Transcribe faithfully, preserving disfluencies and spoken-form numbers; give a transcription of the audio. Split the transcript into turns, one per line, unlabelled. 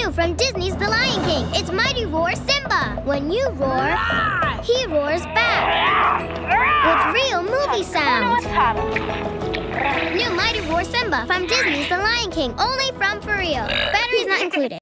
new from Disney's The Lion King. It's Mighty Roar Simba. When you roar, he roars back with real movie sound. New Mighty Roar Simba from Disney's The Lion King. Only from For Real. Batteries not included.